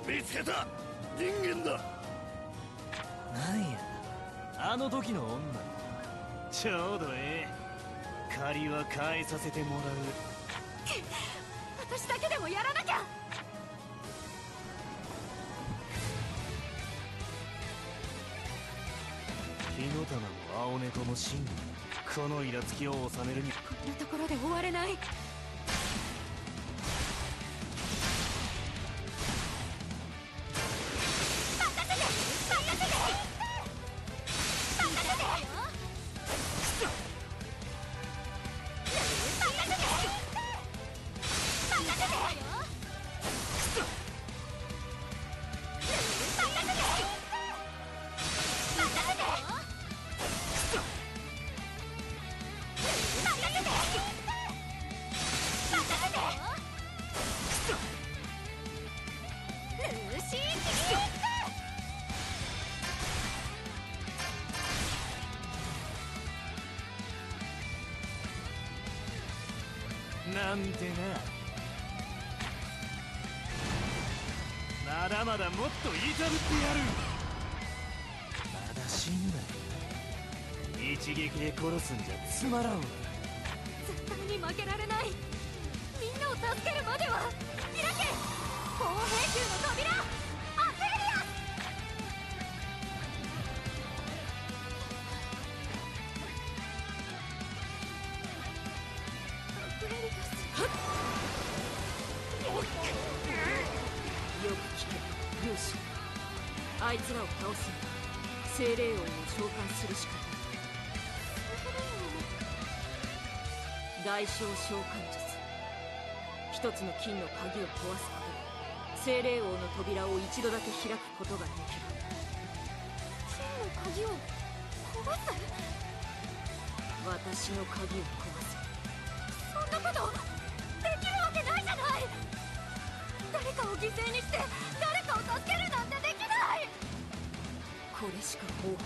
見つけた。人間だ。 なんや、あの時の女。ちょうどええ。借りは返させてもらう。 私だけでもやらなきゃ。 火の玉も青猫も真にこのイラつきを収めるに。 こんなところで終われない。 なんてな。まだまだもっといたぶってやる。まだ死んだよ。一撃で殺すんじゃつまらんわ。 絶対に負けられない。みんなを助けるまでは。開け、砲兵球の扉、アクエリアス。アクエリアス。よく聞け、ルーシー。あいつらを倒すには精霊王を召喚するしかない。大小召喚術。一つの金の鍵を壊すことで精霊王の扉を一度だけ開くことができる。金の鍵を壊す？私の鍵を壊す。そんなことできるわけないじゃない。誰かを犠牲にして誰かを助けるなんてできない。これしか方法はない。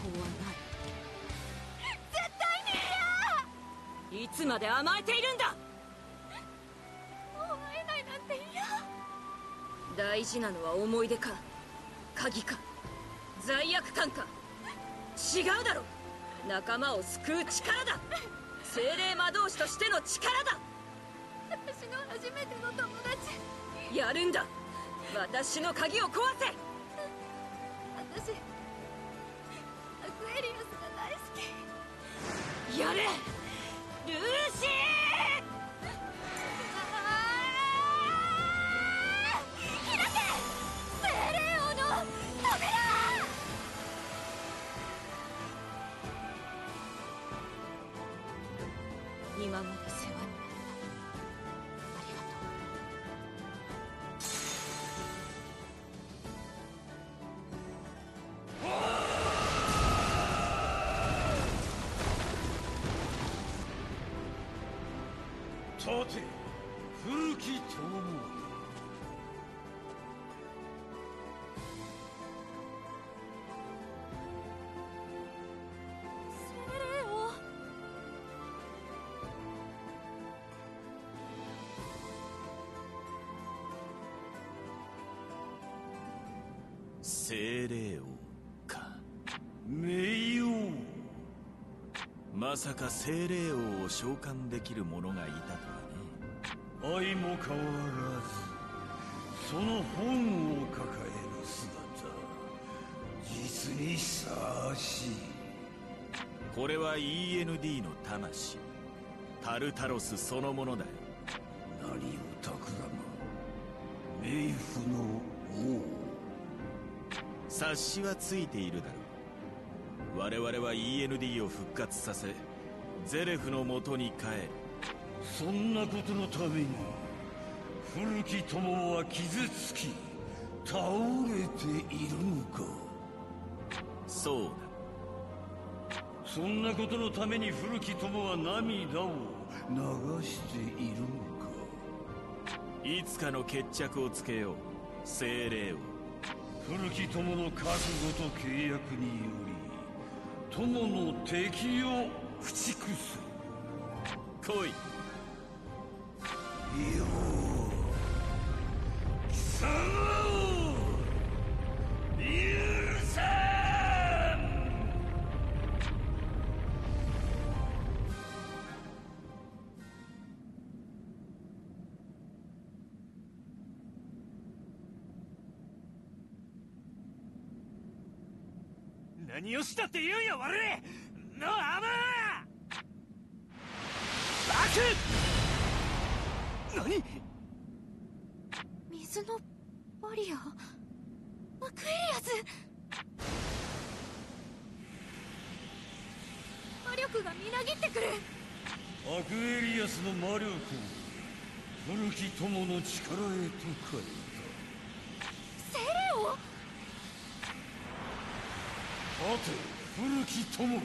絶対に嫌。いつまで甘えているんだ。もう会えないなんて嫌。大事なのは思い出か鍵か罪悪感か。違うだろ。仲間を救う力だ。精霊魔導士としての力だ。私の初めての友達。やるんだ。私の鍵を壊せ。私アクエリアスが大好き。やれルーシー。開け精霊王の扉。今まで世話になった。ありがとう。 立て、古き友。 精霊王。 精霊王か。 名誉。 まさか精霊王を召喚できる者がいたとはね。 相も変わらずその本を抱える姿、実にふさわしい。 これは END の魂、タルタロスそのものだよ。 何を企む冥府の王。 察しはついているだろう。我々は END を復活させゼレフの元に帰る。 そんなことのために古き友は傷つき倒れているのか。 そうだ。 そんなことのために古き友は涙を流しているのか。 いつかの決着をつけよう、精霊王。 古き友の覚悟と契約により友の敵を駆逐する。 来い。 よう貴様を。 何をしたって言うんや我のアマーバク！何？ 水のバリア、アクエリアス。魔力がみなぎってくる。 アクエリアスの魔力を古き友の力へと変えセレオ？ た。はて古き友よ、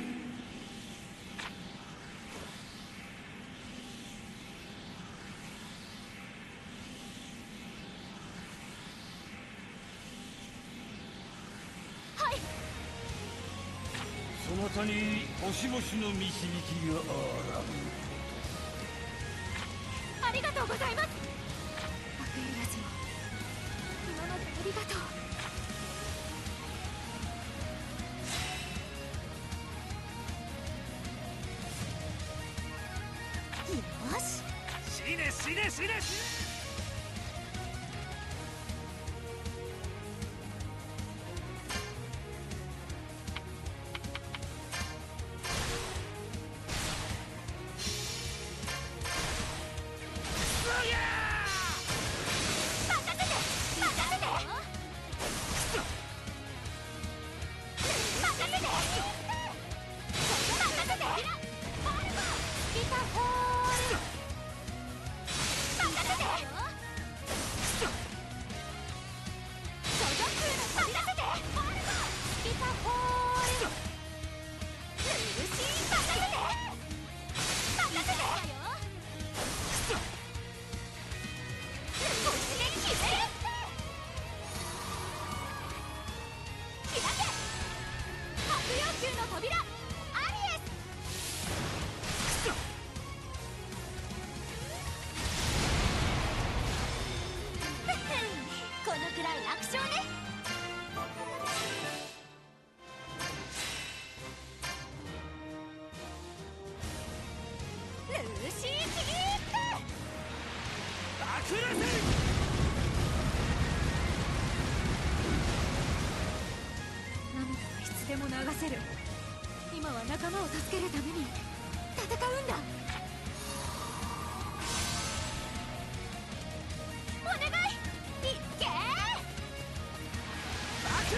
そなたに星々の導きがあらぶ。 ありがとうございます。アクエリアスも今までありがとう。よし、 死ね死ね死ね。 でも流せる。今は仲間を助けるために戦うんだ。お願い、いっけー。バク！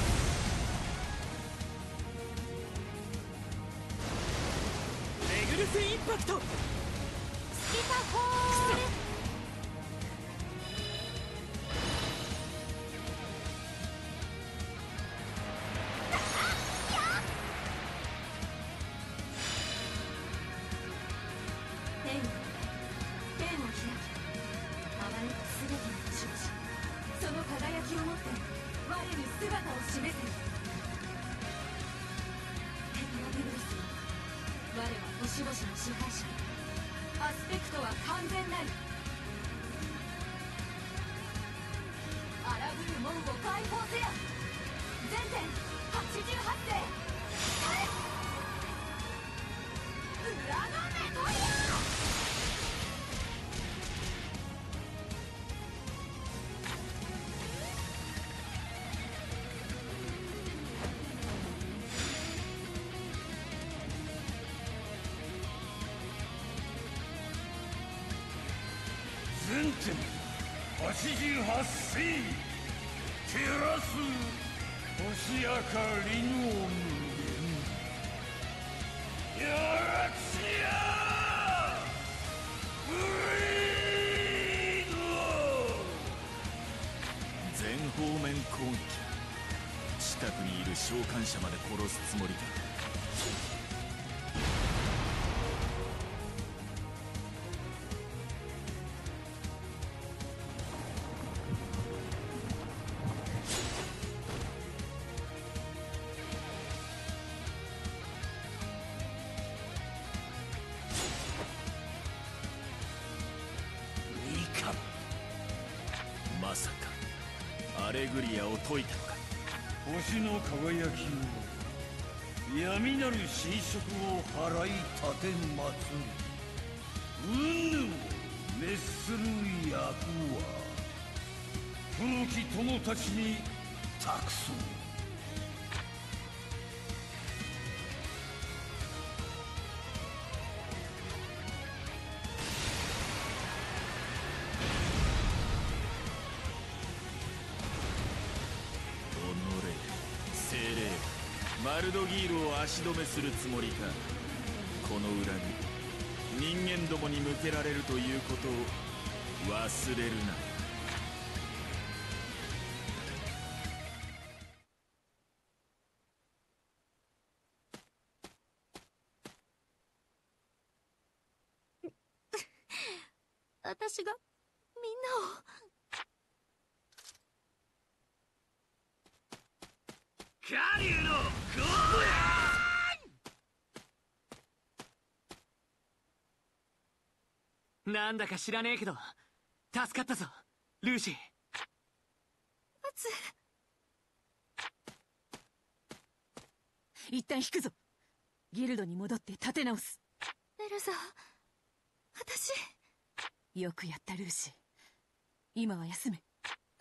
レグルスインパクト。 スキタホール。星々の支配者、アスペクトは完全なり。荒ぶる門を解放せよ。全点88世。裏のメトリア。 全点88世。照らす星明かりの無限。やらちやブリード。 全方面攻撃。近くにいる召喚者まで殺すつもりか。まさかアレグリアを解いたのか。 星の輝きを闇なる侵食を払い立てまつる。運を滅する役は古き友たちに託そう。 バルドギールを足止めするつもりか。この裏に人間どもに向けられるということを忘れるな。 私がみんなを。 カリュウのゴーなんだか知らねえけど助かったぞルーシー。 一旦引くぞ。ギルドに戻って立て直す。 エルザ、私。 よくやったルーシー。今は休め。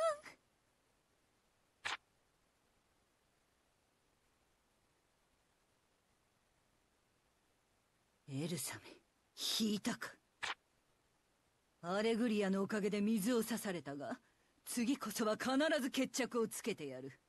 エルサメ、引いたか。アレグリアのおかげで水を刺されたが、次こそは必ず決着をつけてやる。